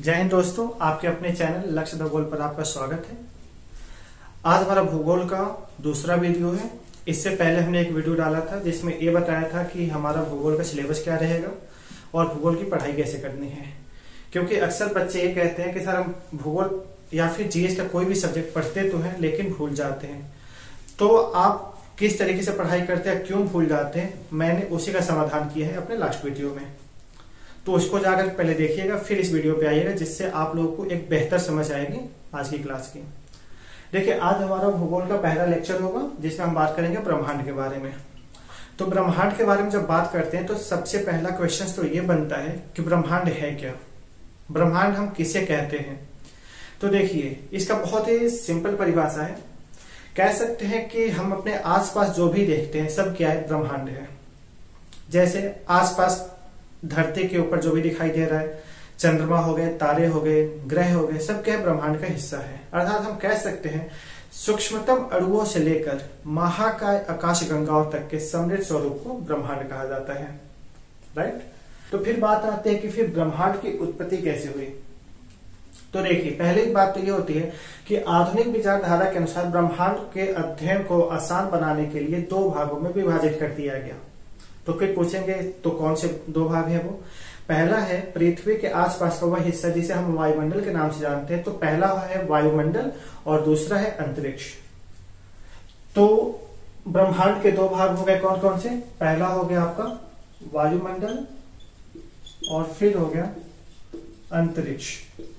जय हिंद दोस्तों, आपके अपने चैनल लक्ष्य भूगोल पर आपका स्वागत है। आज हमारा भूगोल का दूसरा वीडियो है। इससे पहले हमने एक वीडियो डाला था जिसमें ये बताया था कि हमारा भूगोल का सिलेबस क्या रहेगा और भूगोल की पढ़ाई कैसे करनी है। क्योंकि अक्सर बच्चे ये कहते हैं कि सर हम भूगोल या फिर जीएस का कोई भी सब्जेक्ट पढ़ते तो हैं लेकिन भूल जाते हैं। तो आप किस तरीके से पढ़ाई करते हैं, क्यों भूल जाते हैं, मैंने उसी का समाधान किया है अपने लास्ट वीडियो में। तो उसको जाकर पहले देखिएगा, फिर इस वीडियो पे आइएगा, जिससे आप लोगों को एक बेहतर समझ आएगी आज की क्लास की। देखिए, आज हमारा भूगोल का पहला लेक्चर होगा जिसमें हम बात करेंगे ब्रह्मांड के बारे में। तो ब्रह्मांड के बारे में जब बात करते हैं तो सबसे पहला क्वेश्चन तो ये बनता है कि ब्रह्मांड है क्या, ब्रह्मांड हम किसे कहते हैं। तो देखिए, इसका बहुत ही सिंपल परिभाषा है। कह सकते हैं कि हम अपने आसपास जो भी देखते हैं सब क्या है, ब्रह्मांड है। जैसे आसपास धरती के ऊपर जो भी दिखाई दे रहा है, चंद्रमा हो गए, तारे हो गए, ग्रह हो गए, सब क्या है, ब्रह्मांड का हिस्सा है। अर्थात हम कह सकते हैं सूक्ष्मतम अणुओं से लेकर महाकाय आकाश गंगाओं तक के समृद्ध स्वरूप को ब्रह्मांड कहा जाता है। राइट। तो फिर बात आती है कि फिर ब्रह्मांड की उत्पत्ति कैसे हुई। तो देखिए, पहली बात तो ये होती है कि आधुनिक विचारधारा के अनुसार ब्रह्मांड के अध्ययन को आसान बनाने के लिए दो भागों में विभाजित कर दिया गया। तो फिर पूछेंगे तो कौन से दो भाग है वो। पहला है पृथ्वी के आसपास का वह हिस्सा जिसे हम वायुमंडल के नाम से जानते हैं। तो पहला है वायुमंडल और दूसरा है अंतरिक्ष। तो ब्रह्मांड के दो भाग हो गए, कौन कौन से। पहला हो गया आपका वायुमंडल और फिर हो गया अंतरिक्ष।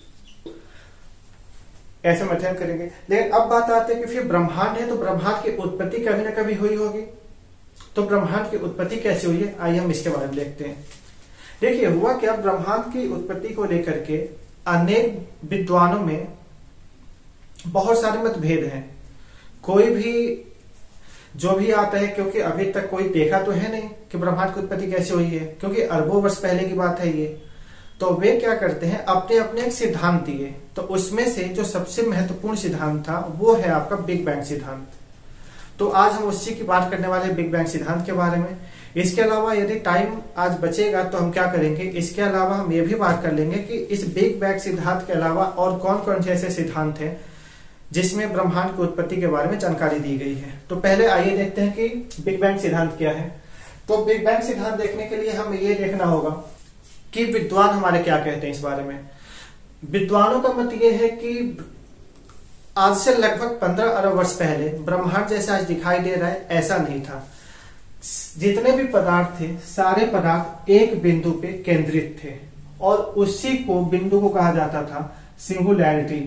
ऐसे अध्ययन करेंगे। लेकिन अब बात आती है कि फिर ब्रह्मांड है तो ब्रह्मांड की उत्पत्ति कभी ना कभी हुई होगी। तो ब्रह्मांड की उत्पत्ति कैसे हुई है, आइए हम इसके बारे में देखते हैं। देखिए, हुआ क्या, ब्रह्मांड की उत्पत्ति को लेकर के अनेक विद्वानों में बहुत सारे मतभेद हैं। कोई भी जो भी आता है, क्योंकि अभी तक कोई देखा तो है नहीं कि ब्रह्मांड की उत्पत्ति कैसे हुई है, क्योंकि अरबों वर्ष पहले की बात है ये। तो वे क्या करते हैं, अपने अपने एक सिद्धांत दिए। तो उसमें से जो सबसे महत्वपूर्ण सिद्धांत था वो है आपका बिग बैंग सिद्धांत। तो आज हम उसी की बात करने वाले हैं, बिग बैंग सिद्धांत के बारे में। इसके अलावा यदि टाइम आज बचेगा तो हम क्या करेंगे, इसके अलावा हम ये भी बात कर लेंगे कि इस बिग बैंग सिद्धांत के अलावा और कौन कौन से ऐसे सिद्धांत हैं जिसमें ब्रह्मांड की उत्पत्ति के बारे में जानकारी दी गई है। तो पहले आइए देखते हैं कि बिग बैंग सिद्धांत क्या है। तो बिग बैंग सिद्धांत देखने के लिए हमें ये देखना होगा कि विद्वान हमारे क्या कहते हैं इस बारे में। विद्वानों का मत ये है कि आज से लगभग 15 अरब वर्ष पहले ब्रह्मांड जैसा आज दिखाई दे रहा है ऐसा नहीं था। जितने भी पदार्थ थे सारे पदार्थ एक बिंदु पे केंद्रित थे और उसी को बिंदु को कहा जाता था सिंगुलैरिटी।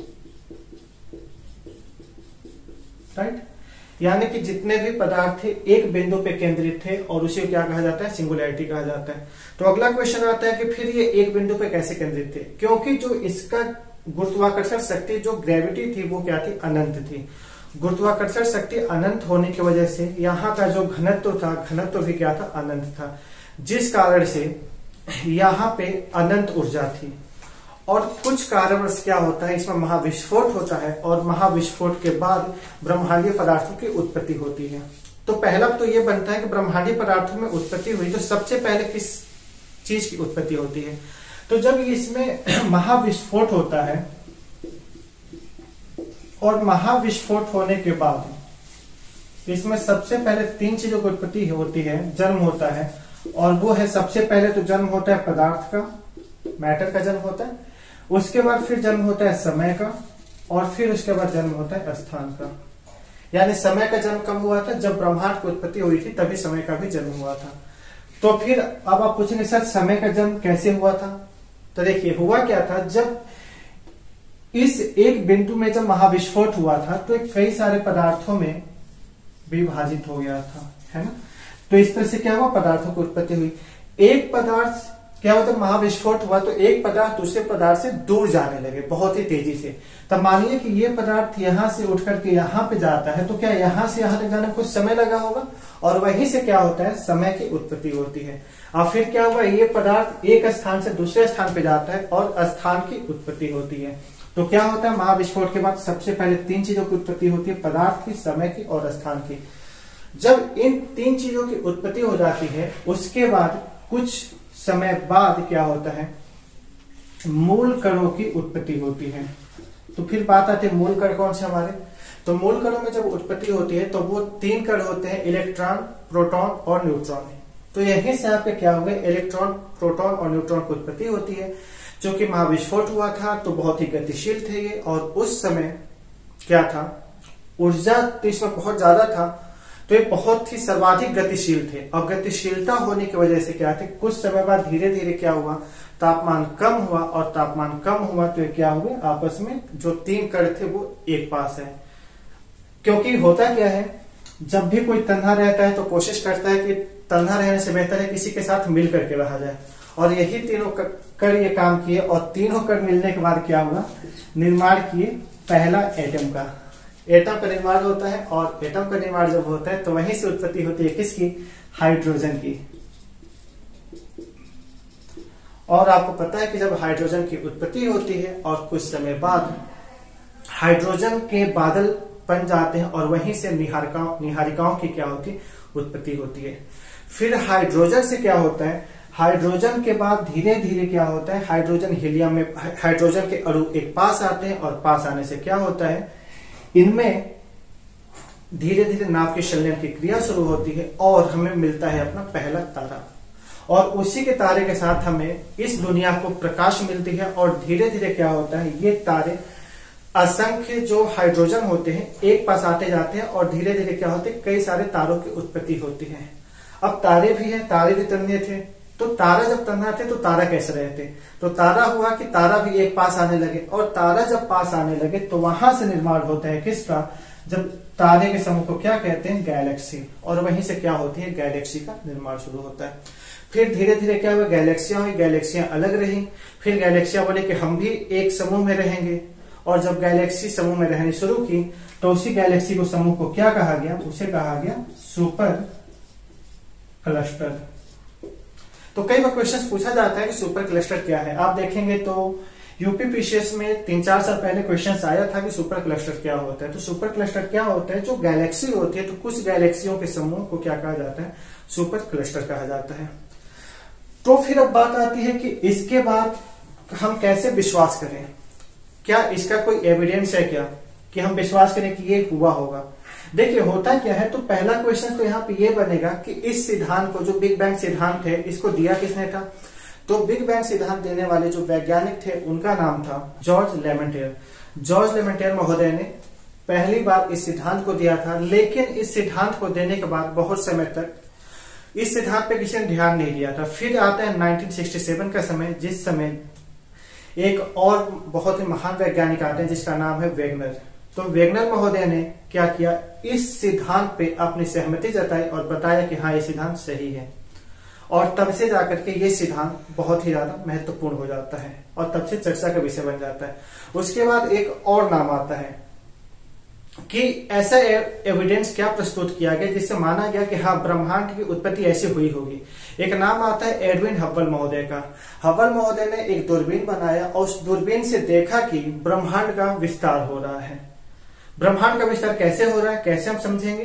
राइट। यानी कि जितने भी पदार्थ थे एक बिंदु पे केंद्रित थे और उसे क्या कहा जाता है, सिंगुलैरिटी कहा जाता है। तो अगला क्वेश्चन आता है कि फिर ये एक बिंदु पे कैसे केंद्रित थे, क्योंकि जो इसका गुरुत्वाकर्षण शक्ति जो ग्रेविटी थी वो क्या थी, अनंत थी। गुरुत्वाकर्षण शक्ति अनंत होने की वजह से यहाँ का जो घनत्व था, घनत्व भी क्या था, अनंत था। जिस कारण से यहाँ पे अनंत ऊर्जा थी। और कुछ कारणवश क्या होता है, इसमें महाविस्फोट होता है और महाविस्फोट के बाद ब्रह्मांडीय पदार्थों की उत्पत्ति होती है। तो पहला तो ये बनता है कि ब्रह्मांडीय पदार्थों में उत्पत्ति हुई तो सबसे पहले किस चीज की उत्पत्ति होती है। तो जब इसमें महाविस्फोट होता है और महाविस्फोट होने के बाद इसमें सबसे पहले तीन चीजों की उत्पत्ति होती है, जन्म होता है। और वो है, सबसे पहले तो जन्म होता है पदार्थ का, मैटर का जन्म होता है। उसके बाद फिर जन्म होता है समय का और फिर उसके बाद जन्म होता है स्थान का। यानी समय का जन्म कब हुआ था, जब ब्रह्मांड की उत्पत्ति हुई थी तभी समय का भी जन्म हुआ था। तो फिर अब आप पूछेंगे सर समय का जन्म कैसे हुआ था। तो देखिए, हुआ क्या था, जब इस एक बिंदु में जब महाविस्फोट हुआ था तो कई सारे पदार्थों में विभाजित हो गया था, है ना। तो इस तरह से क्या हुआ, पदार्थों की उत्पत्ति हुई। एक पदार्थ क्या हुआ, जब महाविस्फोट हुआ तो एक पदार्थ दूसरे पदार्थ से दूर जाने लगे बहुत ही तेजी से। तब मानिए कि ये पदार्थ यहां से उठ करके यहाँ पे जाता है तो क्या यहां से यहां तक जाने में कुछ समय लगा होगा और वहीं से क्या होता है, समय की उत्पत्ति होती है। और फिर क्या हुआ, ये पदार्थ एक स्थान से दूसरे स्थान पे जाता है और स्थान की उत्पत्ति होती है। तो क्या होता है, महाविस्फोट के बाद सबसे पहले तीन चीजों की उत्पत्ति होती है, पदार्थ की, समय की और स्थान की। जब इन तीन चीजों की उत्पत्ति हो जाती है उसके बाद कुछ समय बाद क्या होता है, मूल कणों की उत्पत्ति होती है। तो फिर बात आती है मूल कण कौन से हमारे, तो मूल कणों में जब उत्पत्ति होती है तो वो 3 कण होते हैं, इलेक्ट्रॉन, प्रोटॉन और न्यूट्रॉन। तो यहीं से आपके क्या हो गए, इलेक्ट्रॉन, प्रोटॉन और न्यूट्रॉन की उत्पत्ति होती है। जो कि महाविस्फोट हुआ था तो बहुत ही गतिशील थे ये, और उस समय क्या था, ऊर्जा तो इसमें बहुत ज्यादा था, तो ये बहुत ही सर्वाधिक गतिशील थे। और गतिशीलता होने की वजह से क्या थे, कुछ समय बाद धीरे धीरे क्या हुआ, तापमान कम हुआ, और तापमान कम हुआ तो ये क्या हुए, आपस में जो 3 कण थे वो एक पास है। क्योंकि होता क्या है, जब भी कोई तन्हा रहता है तो कोशिश करता है कि तन्हा रहने से बेहतर है किसी के साथ मिल करके रहा जाए, और यही तीनों कण ये काम किए, और तीनों कण मिलने के बाद क्या हुआ, निर्माण किए पहला एटम का। एटम का निर्माण होता है, और एटम का निर्माण जब होता है तो वहीं से उत्पत्ति होती है किसकी, हाइड्रोजन की। और आपको पता है कि जब हाइड्रोजन की उत्पत्ति होती है और कुछ समय बाद हाइड्रोजन के बादल बन जाते हैं, और वहीं से निहारिकाओं की क्या होती, उत्पत्ति होती है। फिर हाइड्रोजन से क्या होता है, हाइड्रोजन के बाद धीरे धीरे क्या होता है, हाइड्रोजन हीलियम में हाइड्रोजन के अणु एक पास आते हैं, और पास आने से क्या होता है, इनमें धीरे धीरे नाभ के संलयन की क्रिया शुरू होती है, और हमें मिलता है अपना पहला तारा। और उसी के तारे के साथ हमें इस दुनिया को प्रकाश मिलती है, और धीरे धीरे क्या होता है, ये तारे असंख्य जो हाइड्रोजन होते हैं एक पास आते जाते हैं, और धीरे धीरे क्या होते हैं, कई सारे तारों की उत्पत्ति होती है। अब तारे भी हैं, तारे भी तन्हे थे, तो तारा जब तन्हा थे तो तारा कैसे रहते, तो तारा हुआ कि तारा भी एक पास आने लगे, और तारा जब पास आने लगे तो वहां से निर्माण होता है किसका, जब तारे के समूह को क्या कहते हैं, गैलेक्सी, और वहीं से क्या होती है, गैलेक्सी का निर्माण शुरू होता है। फिर धीरे धीरे क्या हुआ, गैलेक्सियां हुई, गैलेक्सियां अलग रही, फिर गैलेक्सियां बोले कि हम भी एक समूह में रहेंगे, और जब गैलेक्सी समूह में रहनी शुरू की तो उसी गैलेक्सी को समूह को क्या कहा गया, उसे कहा गया सुपर क्लस्टर। तो कई बार क्वेश्चन पूछा जाता है कि सुपर क्लस्टर क्या है। आप देखेंगे तो यूपीपीसीएस में 3-4 साल पहले क्वेश्चन आया था कि सुपर क्लस्टर क्या होता है। तो सुपर क्लस्टर क्या होता है, जो गैलेक्सी होती है तो कुछ गैलेक्सियों के समूह को क्या कहा जाता है, सुपर क्लस्टर कहा जाता है। तो फिर अब बात आती है कि इसके बाद हम कैसे विश्वास करें, क्या इसका कोई एविडेंस है क्या कि हम विश्वास करें कि ये हुआ होगा। देखिए होता क्या है, तो पहला क्वेश्चन तो यहाँ पे ये बनेगा कि इस सिद्धांत को, जो बिग बैंग सिद्धांत है, इसको दिया किसने था। तो बिग बैंग सिद्धांत देने वाले जो वैज्ञानिक थे उनका नाम था जॉर्ज लेमेंटेयर। जॉर्ज लेमेंटेयर महोदय ने पहली बार इस सिद्धांत को दिया था, लेकिन इस सिद्धांत को देने के बाद बहुत समय तक इस सिद्धांत पे किसी ने ध्यान नहीं दिया था। फिर आता है 1967 का समय, जिस समय एक और बहुत ही महान वैज्ञानिक आते हैं जिसका नाम है वेगनर। तो वेगनर महोदय ने क्या किया, इस सिद्धांत पे अपनी सहमति जताई और बताया कि हाँ ये सिद्धांत सही है, और तब से जाकर के ये सिद्धांत बहुत ही ज्यादा महत्वपूर्ण हो जाता है, और तब से चर्चा का विषय बन जाता है। उसके बाद एक और नाम आता है कि ऐसा एविडेंस क्या प्रस्तुत किया गया जिससे माना गया कि हाँ ब्रह्मांड की उत्पत्ति ऐसी हुई होगी। एक नाम आता है एडविन हब्बल महोदय का। हब्बल महोदय ने एक दूरबीन बनाया और उस दूरबीन से देखा कि ब्रह्मांड का विस्तार हो रहा है। ब्रह्मांड का विस्तार कैसे हो रहा है, कैसे हम समझेंगे,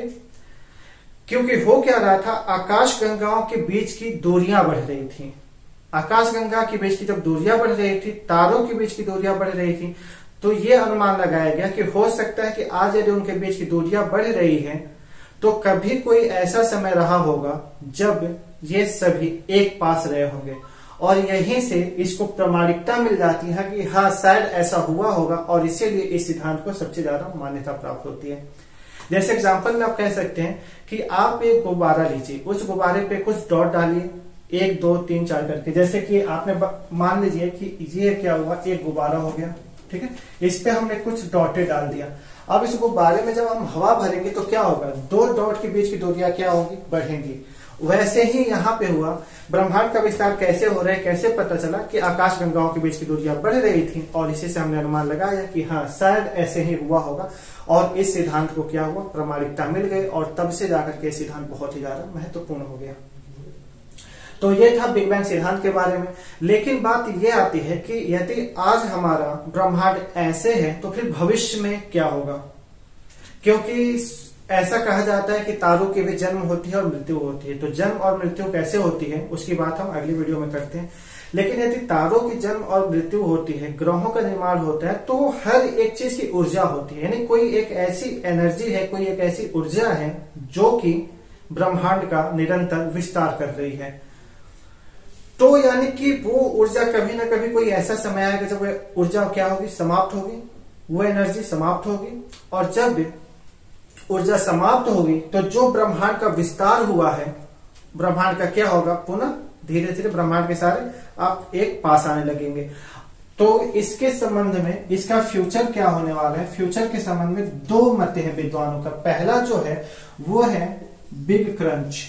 क्योंकि हो क्या रहा था, आकाश गंगाओं के बीच की दूरियां बढ़ रही थी। आकाश गंगा के बीच की जब दूरियां बढ़ रही थी, तारों के बीच की दूरियां बढ़ रही थी, तो ये अनुमान लगाया गया कि हो सकता है कि आज यदि उनके बीच की दूरियां बढ़ रही हैं तो कभी कोई ऐसा समय रहा होगा जब ये सभी एक पास रहे होंगे, और यहीं से इसको प्रामाणिकता मिल जाती है कि हाँ शायद ऐसा हुआ होगा, और इसीलिए इस सिद्धांत को सबसे ज्यादा मान्यता प्राप्त होती है। जैसे एग्जाम्पल में आप कह सकते हैं कि आप एक गुब्बारा लीजिए, उस गुब्बारे पे कुछ डॉट डालिए, 1 2 3 4 करके। जैसे कि आपने मान लीजिए कि ये क्या हुआ, एक गुब्बारा हो गया, ठीक है, इस पे हमने कुछ डॉटे डाल दिया। अब इस गुब्बारे में जब हम हवा भरेंगे तो क्या होगा, 2 डॉट के बीच की दूरियां क्या होंगी, बढ़ेंगी। वैसे ही यहाँ पे हुआ, ब्रह्मांड का विस्तार कैसे हो रहा है, कैसे पता चला कि आकाश गंगाओं के बीच की दूरियां बढ़ रही थी, और इसी से हमने अनुमान लगाया कि हाँ शायद ऐसे ही हुआ होगा, और इस सिद्धांत को क्या हुआ, प्रामाणिकता मिल गई, और तब से जाकर के सिद्धांत बहुत ही ज्यादा महत्वपूर्ण हो गया। तो ये था बिग बैंग सिद्धांत के बारे में। लेकिन बात ये आती है कि यदि आज हमारा ब्रह्मांड ऐसे है तो फिर भविष्य में क्या होगा, क्योंकि ऐसा कहा जाता है कि तारों की भी जन्म होती है और मृत्यु होती है। तो जन्म और मृत्यु कैसे होती है उसकी बात हम अगली वीडियो में करते हैं। लेकिन यदि तारों की जन्म और मृत्यु होती है, ग्रहों का निर्माण होता है, तो हर एक चीज की ऊर्जा होती है, यानी कोई एक ऐसी एनर्जी है, कोई एक ऐसी ऊर्जा है जो कि ब्रह्मांड का निरंतर विस्तार कर रही है। तो यानी कि वो ऊर्जा कभी ना कभी कोई ऐसा समय आएगा जब वो ऊर्जा क्या होगी, समाप्त होगी, वो एनर्जी समाप्त होगी। और जब ऊर्जा समाप्त होगी तो जो ब्रह्मांड का विस्तार हुआ है, ब्रह्मांड का क्या होगा, पुनः धीरे धीरे ब्रह्मांड के सारे आप एक पास आने लगेंगे। तो इसके संबंध में इसका फ्यूचर क्या होने वाला है, फ्यूचर के संबंध में दो मत हैं विद्वानों का। पहला जो है वो है बिग क्रंच।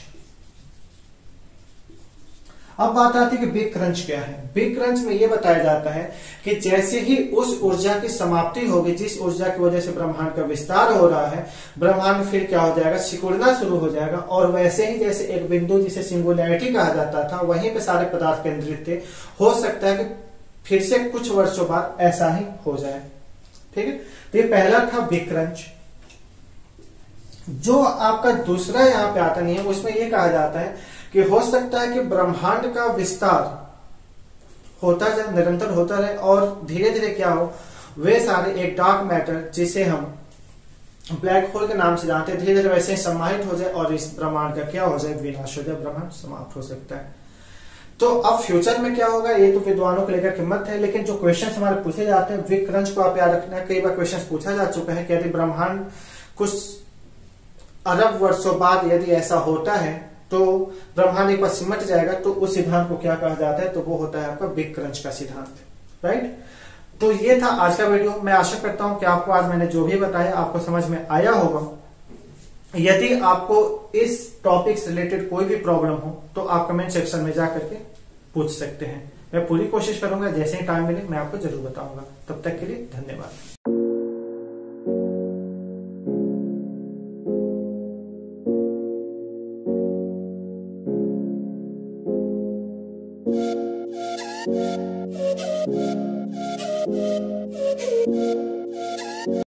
अब बात आती है कि बिग क्रंच क्या है। बिग क्रंच में यह बताया जाता है कि जैसे ही उस ऊर्जा की समाप्ति होगी, जिस ऊर्जा की वजह से ब्रह्मांड का विस्तार हो रहा है, ब्रह्मांड फिर क्या हो जाएगा, सिकुड़ना शुरू हो जाएगा। और वैसे ही जैसे एक बिंदु जिसे सिंगुलैरिटी कहा जाता था, वहीं पे सारे पदार्थ केंद्रित थे, हो सकता है कि फिर से कुछ वर्षों बाद ऐसा ही हो जाए। ठीक है, तो ये पहला था बिग क्रंच। जो आपका दूसरा यहां पे आता नहीं है, उसमें यह कहा जाता है कि हो सकता है कि ब्रह्मांड का विस्तार होता जाए, निरंतर होता रहे, और धीरे धीरे क्या हो, वे सारे एक डार्क मैटर जिसे हम ब्लैक होल के नाम से जानते हैं, धीरे धीरे वैसे ही समाहित हो जाए और इस ब्रह्मांड का क्या हो जाए, विनाश हो जाए, ब्रह्मांड समाप्त हो सकता है। तो अब फ्यूचर में क्या होगा, ये तो विद्वानों को लेकर कीमत है। लेकिन जो क्वेश्चन हमारे पूछे जाते हैं, बिग क्रंच को आप याद रखना है। कई बार क्वेश्चन पूछा जा चुका है कि यदि ब्रह्मांड कुछ अरब वर्षों बाद यदि ऐसा होता है तो ब्रह्मांड एक बार सिमट जाएगा, तो उस सिद्धांत को क्या कहा जाता है, तो वो होता है आपका बिग क्रंच का सिद्धांत। राइट, तो ये था आज का वीडियो। मैं आशा करता हूं कि आपको आज मैंने जो भी बताया आपको समझ में आया होगा। यदि आपको इस टॉपिक से रिलेटेड कोई भी प्रॉब्लम हो तो आप कमेंट सेक्शन में जाकर के पूछ सकते हैं। मैं पूरी कोशिश करूंगा, जैसे ही टाइम मिले मैं आपको जरूर बताऊंगा। तब तक के लिए धन्यवाद। Thank you.